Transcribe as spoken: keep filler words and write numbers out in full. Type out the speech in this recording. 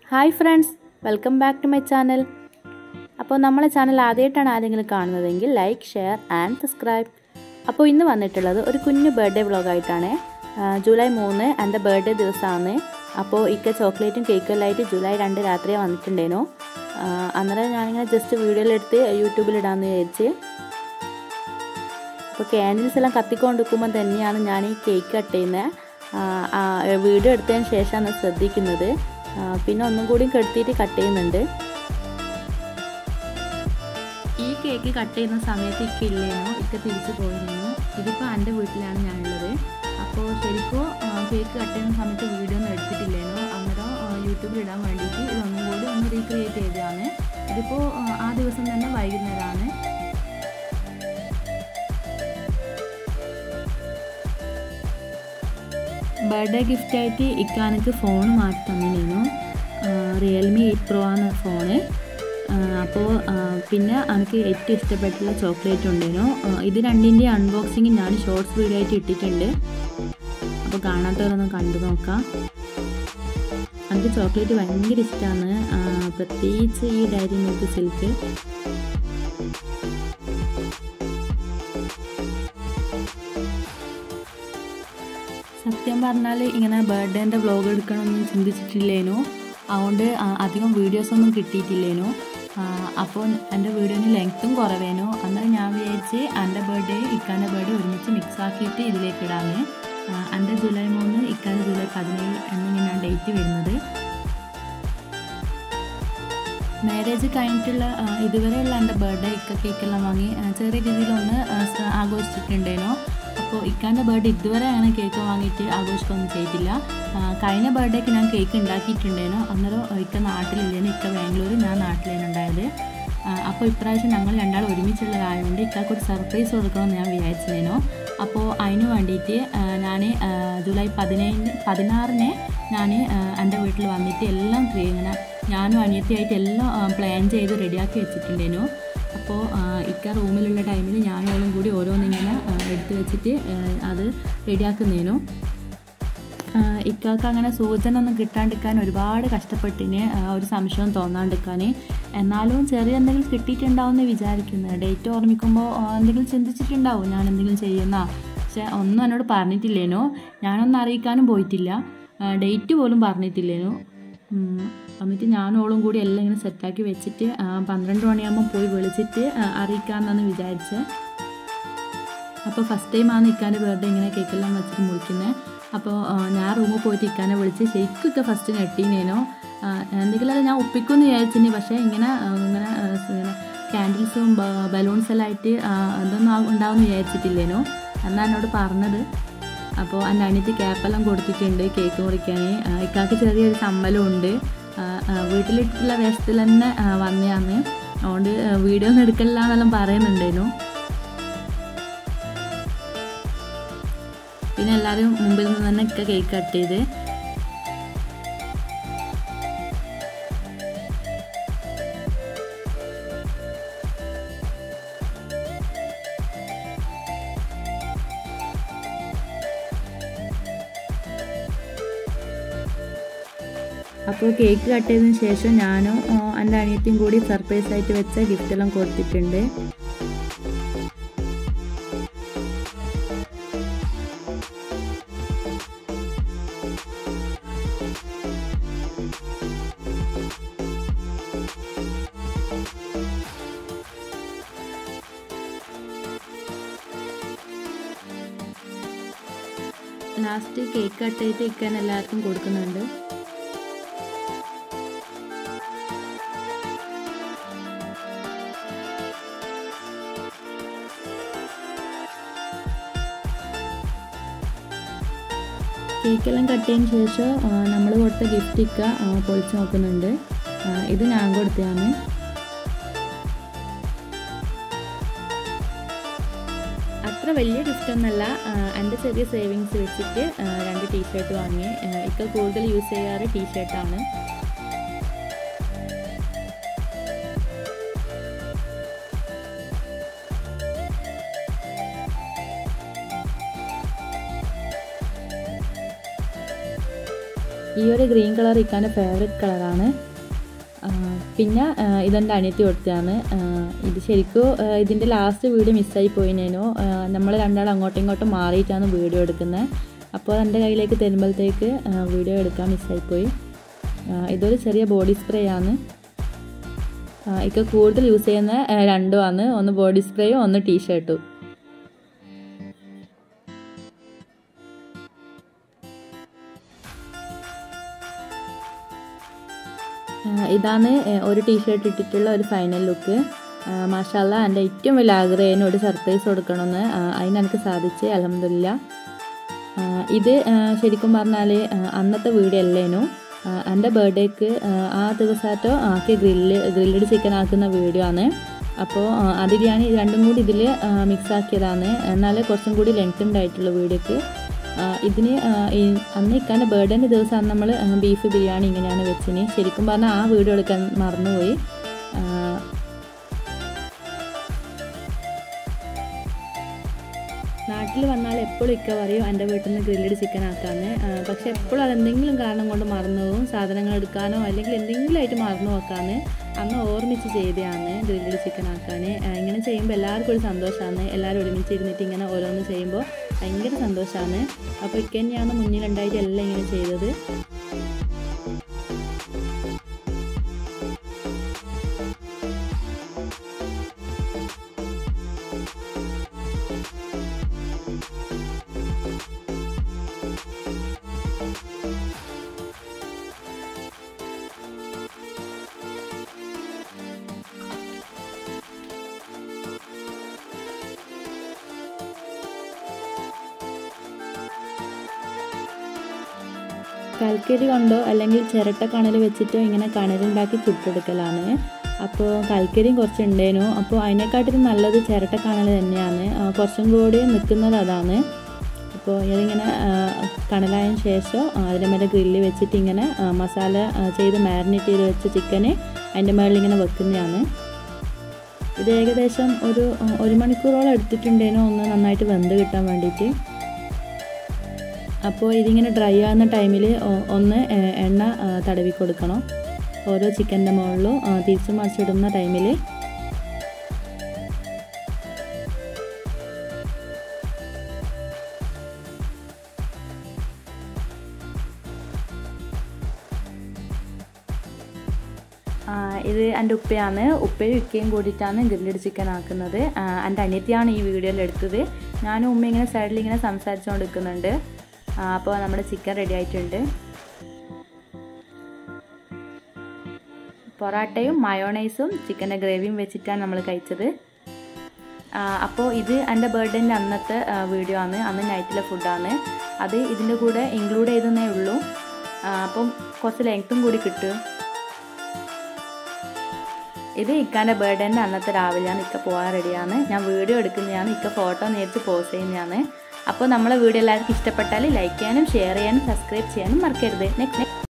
Hi friends, welcome back to my channel. അപ്പോൾ നമ്മുടെ channel ആദ്യമായിട്ടാണ് ആരെങ്കിലും കാണുന്നതെങ്കിൽ ലൈക്ക്, ഷെയർ ആൻഡ് സബ്സ്ക്രൈബ്. അപ്പോൾ ഇന്ന് വന്നിട്ടുള്ളത് ഒരു കുഞ്ഞു ബർത്ത്ഡേ വ്ളോഗായിട്ടാണ്. ജൂലൈ മൂന്ന് എൻ്റെ ബർത്ത്ഡേ ദിവസമാണ്. അപ്പോൾ ഇക്ക ചോക്ലേറ്റും കേക്കും എല്ലാം ആയിട്ട് ജൂലൈ രണ്ട് രാത്രിയെ വന്നിട്ടുണ്ടേനോ. അന്നേരം ഞാനിങ്ങനെ ജസ്റ്റ് വീഡിയോയിലെടുത്ത് യൂട്യൂബിലിടാമെന്ന് വിചാരിച്ച്. അപ്പോൾ ക്യാൻഡിൽസ് എല്ലാം കത്തിക്കൊണ്ടിരിക്കുമ്പോൾ തന്നെയാണ് ഞാൻ ഈ കേക്ക് കട്ട് ചെയ്യുന്നത്. വീഡിയോ എടുത്തതിന് ശേഷമാണ് ശ്രദ്ധിക്കുന്നത്. പിന്നെ ഒന്നും കൂടി കെടുത്തിയിട്ട് കട്ട് ചെയ്യുന്നുണ്ട്. ഈ കേക്ക് കട്ട് ചെയ്യുന്ന സമയത്ത് ഇക്ക ഇല്ലേനോ, ഇക്ക തിരിച്ചു പോയിരുന്നു. ഇതിപ്പോൾ എൻ്റെ വീട്ടിലാണ് ഞാനുള്ളത്. അപ്പോൾ ശരിക്കും കേക്ക് കട്ട് ചെയ്യുന്ന സമയത്ത് വീഡിയോ ഒന്നും എടുത്തിട്ടില്ലേനോ. അന്നേരം യൂട്യൂബിൽ ഇടാൻ വേണ്ടിയിട്ട് ഇതൊന്നും കൂടി ഒന്ന് റീക്രിയേറ്റ് ചെയ്തതാണ്. ഇതിപ്പോൾ ആ ദിവസം തന്നെ വൈകുന്നേരമാണ്. ബർത്ത്ഡേ ഗിഫ്റ്റായിട്ട് ഇക്കാനക്ക് ഫോൺ മാറ്റി തന്നിരുന്നു. റിയൽമി എയ്റ്റ് പ്രോ ആണ് ഫോണ്. അപ്പോൾ പിന്നെ എനിക്ക് ഏറ്റവും ഇഷ്ടപ്പെട്ടുള്ള ചോക്ലേറ്റ് ഉണ്ടായിരുന്നു. ഇത് രണ്ടിൻ്റെ അൺബോക്സിങ് ഞാൻ ഷോർട്സ് വീഡിയോ ആയിട്ട് ഇട്ടിട്ടുണ്ട്. അപ്പോൾ കാണാത്തവരൊന്ന് കണ്ടു നോക്കാം. എനിക്ക് ചോക്ലേറ്റ് ഭയങ്കര ഇഷ്ടമാണ്, പ്രത്യേകിച്ച് ഈ ഡയറി മിൽക്ക് സിൽക്ക്. സത്യം പറഞ്ഞാൽ ഇങ്ങനെ ബർത്ത്ഡേൻ്റെ വ്ളോഗ് എടുക്കണമെന്ന് ചിന്തിച്ചിട്ടില്ലേനു. അതുകൊണ്ട് അധികം വീഡിയോസൊന്നും കിട്ടിയിട്ടില്ലേനു. അപ്പോൾ എൻ്റെ വീഡിയോന് ലെങ്ത്തും കുറവേനു. അന്നേരം ഞാൻ വിചാരിച്ച് എൻ്റെ ബർത്ത്ഡേ ഇക്കാൻ്റെ ബർത്ത്ഡേ ഒരുമിച്ച് മിക്സ് ആക്കിയിട്ട് ഇതിലേക്ക് ഇടാമെന്ന്. എൻ്റെ ജൂലൈ മൂന്ന് ഇക്കാൻ്റെ ജൂലൈ പതിനേഴ് എന്നിങ്ങനെയാണ് ഡേറ്റ് വരുന്നത്. മാരേജ് കഴിഞ്ഞിട്ടുള്ള ഇതുവരെയുള്ള എൻ്റെ ബർത്ത്ഡേ ഇക്ക കേക്കെല്ലാം വാങ്ങി ചെറിയ രീതിയിലൊന്ന് ആഘോഷിച്ചിട്ടുണ്ടേനോ. അപ്പോൾ ഇക്കാൻ്റെ ബർത്ത്ഡേ ഇതുവരെ അങ്ങനെ കേക്ക് വാങ്ങിയിട്ട് ആഘോഷിക്കൊന്നും ചെയ്തില്ല. കഴിഞ്ഞ ബർത്ത്ഡേക്ക് ഞാൻ കേക്ക് ഉണ്ടാക്കിയിട്ടുണ്ടേനോ. അന്നേരം ഇക്ക നാട്ടിലില്ലേനു, ഇക്ക ബാംഗ്ലൂർ, ഞാൻ നാട്ടിലാണ് ഉണ്ടായത്. അപ്പോൾ ഇപ്രാവശ്യം ഞങ്ങൾ രണ്ടാൾ ഒരുമിച്ചുള്ളതായതുകൊണ്ട് ഇക്കാക്ക് ഒരു സർപ്രൈസ് കൊടുക്കണമെന്ന് ഞാൻ വിചാരിച്ചതേനോ. അപ്പോൾ അതിന് വേണ്ടിയിട്ട് ഞാൻ ജൂലൈ പതിനേഴിന് പതിനാറിന് ഞാൻ എൻ്റെ വീട്ടിൽ വന്നിട്ട് എല്ലാം ഇങ്ങനെ ഞാനും അനിയത്തിയായിട്ട് എല്ലാം പ്ലാൻ ചെയ്ത് റെഡിയാക്കി വെച്ചിട്ടുണ്ടേനു. അപ്പോൾ ഇക്ക റൂമിലുള്ള ടൈമിൽ ഞാനോളും കൂടി ഓരോന്നിങ്ങനെ എടുത്ത് വെച്ചിട്ട് അത് റെഡിയാക്കുന്നതിനു. ഇക്കാക്ക് അങ്ങനെ സൂചന ഒന്നും കിട്ടാണ്ടിരിക്കാൻ ഒരുപാട് കഷ്ടപ്പെട്ടിന്, ഒരു സംശയം തോന്നാണ്ടിരിക്കാൻ. എന്നാലും ചെറിയ എന്തെങ്കിലും കിട്ടിയിട്ടുണ്ടാവുമെന്ന് വിചാരിക്കുന്നത്. ഡേറ്റ് ഓർമ്മിക്കുമ്പോൾ എന്തെങ്കിലും ചിന്തിച്ചിട്ടുണ്ടാവും ഞാൻ എന്തെങ്കിലും ചെയ്യുന്ന. പക്ഷെ ഒന്നും എന്നോട് പറഞ്ഞിട്ടില്ലേനോ. ഞാനൊന്നും അറിയിക്കാനും പോയിട്ടില്ല, ഡേറ്റ് പോലും പറഞ്ഞിട്ടില്ലേനോ. എന്നിട്ട് ഞാനോളും കൂടി എല്ലാം ഇങ്ങനെ സെറ്റാക്കി വെച്ചിട്ട് പന്ത്രണ്ട് മണിയാകുമ്പോൾ പോയി വിളിച്ചിട്ട് അറിയിക്കാമെന്നാണ് വിചാരിച്ചത്. അപ്പോൾ ഫസ്റ്റ് ടൈമാണ് ഇക്കാൻ്റെ ബർത്ത്ഡേ ഇങ്ങനെ കേക്കെല്ലാം വെച്ചിട്ട് മുറിക്കുന്നത്. അപ്പോൾ ഞാൻ റൂമിൽ പോയിട്ട് ഇക്കാനെ വിളിച്ച് ശരിക്കൊക്കെ ഫസ്റ്റ് ഞെട്ടീനേനോ. എന്തെങ്കിലും ഞാൻ ഒപ്പിക്കുമെന്ന് വിചാരിച്ചിന്. പക്ഷേ ഇങ്ങനെ ഇങ്ങനെ ഇങ്ങനെ ക്യാൻഡിൽസും ബലൂൺസ് എല്ലാം ആയിട്ട് എന്തൊന്നും ഉണ്ടാവുമെന്ന് വിചാരിച്ചിട്ടില്ലേനോ. എന്നാണ് എന്നോട് പറഞ്ഞത്. അപ്പോൾ എൻ്റെ അനിയത്തി ക്യാപ്പെല്ലാം കൊടുത്തിട്ടുണ്ട് കേക്ക് മുറിക്കാൻ. ഇക്കാക്ക് ചെറിയൊരു സമ്മലം ഉണ്ട്. വീട്ടിലിട്ടുള്ള വേഷത്തിൽ തന്നെ വന്നതാണ്. അതുകൊണ്ട് വീഡിയോ ഒന്നും എടുക്കില്ല എന്നെല്ലാം പറയുന്നുണ്ടായിരുന്നു. പിന്നെ എല്ലാവരും മുമ്പിൽ നിന്ന് തന്നെ ഇക്ക കേക്ക് കട്ട് ചെയ്ത്. അപ്പോൾ കേക്ക് കട്ട് ചെയ്തതിന് ശേഷം ഞാനും എൻ്റെ അനിയത്തിയും കൂടി സർപ്രൈസായിട്ട് വെച്ച ഗിഫ്റ്റെല്ലാം കൊടുത്തിട്ടുണ്ട്. ലാസ്റ്റ് കേക്ക് കട്ട് ചെയ്തിട്ട് ഇക്കാൻ എല്ലാവർക്കും കൊടുക്കുന്നുണ്ട്. കേക്കെല്ലാം കട്ട് ചെയ്തതിന് ശേഷം നമ്മൾ കൊടുത്ത ഗിഫ്റ്റ് ഇക്ക പൊളിച്ച് നോക്കുന്നുണ്ട്. ഇത് ഞാൻ കൊടുത്തതാണ്. അത്ര വലിയ ഗിഫ്റ്റൊന്നുമല്ല, എൻ്റെ ചെറിയ സേവിങ്സ് വെച്ചിട്ട് രണ്ട് ടീഷർട്ട് വാങ്ങി. ഇക്ക കൂടുതൽ യൂസ് ചെയ്യാറ് ടീഷർട്ടാണ്. ഈ ഒരു ഗ്രീൻ കളർ ഇക്കാൻ്റെ ഫേവറേറ്റ് കളറാണ്. പിന്നെ ഇതെൻ്റെ അനിയത്തി കൊടുത്തതാണ്. ഇത് ശരിക്കും ഇതിൻ്റെ ലാസ്റ്റ് വീഡിയോ മിസ്സായി പോയിനേനു. നമ്മൾ രണ്ടാളും അങ്ങോട്ടും ഇങ്ങോട്ടും മാറിയിട്ടാണ് വീഡിയോ എടുക്കുന്നത്. അപ്പോൾ എൻ്റെ കയ്യിലേക്ക് തരുമ്പോഴത്തേക്ക് വീഡിയോ എടുക്കാൻ മിസ്സായിപ്പോയി. ഇതൊരു ചെറിയ ബോഡി സ്പ്രേ ആണ്. ഇക്ക കൂടുതൽ യൂസ് ചെയ്യുന്ന രണ്ടുമാണ്, ഒന്ന് ബോഡി സ്പ്രേയും ഒന്ന് ടീഷർട്ടും. ഇതാണ് ഒരു ടീഷർട്ട് ഇട്ടിട്ടുള്ള ഒരു ഫൈനൽ ലുക്ക്. മാഷാല്ലാ, എൻ്റെ ഏറ്റവും വലിയ ആഗ്രഹം ഒരു സർപ്രൈസ് കൊടുക്കണമെന്ന്. അതിന് എനിക്ക് സാധിച്ച്, അൽഹംദുലില്ലാ. ഇത് ശരിക്കും പറഞ്ഞാൽ അന്നത്തെ വീഡിയോ അല്ലേനു, എൻ്റെ ബർത്ത്ഡേക്ക് ആ ദിവസമായിട്ടോ ആക്കിയ ഗ്രില്ല് ഗ്രില്ലഡ് ചിക്കൻ ആക്കുന്ന വീഡിയോ ആണ്. അപ്പോൾ അതിൽ ഞാൻ രണ്ടും കൂടി ഇതിൽ മിക്സ് ആക്കിയതാണ്. എന്നാൽ കുറച്ചും കൂടി ലെങ്ത് ഉണ്ടായിട്ടുള്ള വീഡിയോക്ക്. ഇതിന് അന്ന് ഇക്കാൻ്റെ ബർത്ത്ഡേൻ്റെ ദിവസമാണ് നമ്മൾ ബീഫ് ബിരിയാണി ഇങ്ങനെയാണ് വെച്ചിന്. ശരിക്കും പറഞ്ഞാൽ ആ വീഡിയോ എടുക്കാൻ മറന്നുപോയി. നാട്ടിൽ വന്നാൽ എപ്പോഴും ഇക്ക പറയും എൻ്റെ വീട്ടിൽ നിന്ന് ഗ്രില്ലഡ് ചിക്കൻ ആക്കാമെന്ന്. പക്ഷെ എപ്പോഴും അതെന്തെങ്കിലും കാരണം കൊണ്ട് മറന്നു പോകും. സാധനങ്ങൾ എടുക്കാനോ അല്ലെങ്കിൽ എന്തെങ്കിലും ആയിട്ട് മറന്നു വെക്കാമെന്ന്. അന്ന് ഓർമ്മിച്ച് ചെയ്തതാണ് ഗ്രില്ലഡ് ചിക്കൻ ആക്കാൻ. ഇങ്ങനെ ചെയ്യുമ്പോൾ എല്ലാവർക്കും ഒരു സന്തോഷമാണ്. എല്ലാവരും ഒരുമിച്ച് ഇരുന്നിട്ട് ഇങ്ങനെ ഓരോന്ന് ചെയ്യുമ്പോൾ ഭയങ്കര സന്തോഷമാണ്. അപ്പോൾ ഇക്ക തന്നെയാണ് മുന്നിലുണ്ടായിട്ട് എല്ലാം ഇങ്ങനെ ചെയ്തത്. കൽക്കരി കൊണ്ടോ അല്ലെങ്കിൽ ചിരട്ട കണൽ വെച്ചിട്ടോ ഇങ്ങനെ കണലുണ്ടാക്കി ചുട്ടെടുക്കലാണ്. അപ്പോൾ കൽക്കരിയും കുറച്ച് ഉണ്ടേനു. അപ്പോൾ അതിനെക്കാട്ടിലും നല്ലത് ചിരട്ട കണൽ തന്നെയാണ്, കുറച്ചും കൂടി നിൽക്കുന്നത് അതാണ്. അപ്പോൾ ഇതിങ്ങനെ കണലായതിനു ശേഷം അതിൻ്റെ മേലെ ഗ്രില്ല് വെച്ചിട്ട് ഇങ്ങനെ മസാല ചെയ്ത് മാരിനേറ്റ് ചെയ്ത് വെച്ച ചിക്കന് അതിൻ്റെ മേളിൽ ഇങ്ങനെ വെക്കുന്നതാണ്. ഇത് ഏകദേശം ഒരു ഒരു മണിക്കൂറോളം എടുത്തിട്ടുണ്ടേനോ ഒന്ന് നന്നായിട്ട് വെന്ത് കിട്ടാൻ വേണ്ടിയിട്ട്. അപ്പോൾ ഇതിങ്ങനെ ഡ്രൈ ആകുന്ന ടൈമിൽ ഒന്ന് എണ്ണ തടവി കൊടുക്കണം ഓരോ ചിക്കൻ്റെ മുകളിലും. തിരിച്ച് മറിച്ചിടുന്ന ടൈമിൽ ഇത് എൻ്റെ ഉപ്പയാണ്. ഉപ്പയും ഉക്കയും കൂടിയിട്ടാണ് ഗ്രില്ലഡ് ചിക്കൻ ആക്കുന്നത്. എൻ്റെ അനിയത്തിയാണ് ഈ വീഡിയോയിൽ എടുത്തത്. ഞാനും ഉമ്മ ഇങ്ങനെ സൈഡിൽ ഇങ്ങനെ സംസാരിച്ചുകൊണ്ടിരിക്കുന്നുണ്ട്. അപ്പോൾ നമ്മുടെ ചിക്കൻ റെഡി ആയിട്ടുണ്ട്. പൊറാട്ടയും മയോണൈസും ചിക്കൻ്റെ ഗ്രേവിയും വെച്ചിട്ടാണ് നമ്മൾ കഴിച്ചത്. അപ്പോൾ ഇത് എൻ്റെ ബർത്ത്ഡേൻ്റെ അന്നത്തെ വീഡിയോ ആണ്, അന്ന് നൈറ്റിലെ ഫുഡാണ്. അത് ഇതിൻ്റെ കൂടെ ഇൻക്ലൂഡ് ചെയ്തേ ഉള്ളൂ. അപ്പം കുറച്ച് ലെങ്ത്തും കൂടി കിട്ടും. ഇത് ഇക്കാൻ്റെ ബർത്ത്ഡേൻ്റെ അന്നത്തെ രാവിലെയാണ്. ഇക്ക പോകാൻ റെഡിയാണ്. ഞാൻ വീഡിയോ എടുക്കുന്നതാണ്, ഇക്ക ഫോട്ടോ നേരിട്ട് പോസ്റ്റ് ചെയ്യുന്നതാണ്. അപ്പോൾ നമ്മളെ വീഡിയോ എല്ലാവർക്കും ഇഷ്ടപ്പെട്ടാൽ ലൈക്ക് ചെയ്യാനും ഷെയർ ചെയ്യാനും സബ്സ്ക്രൈബ് ചെയ്യാനും മറക്കരുത്. നെക്സ്റ്റ്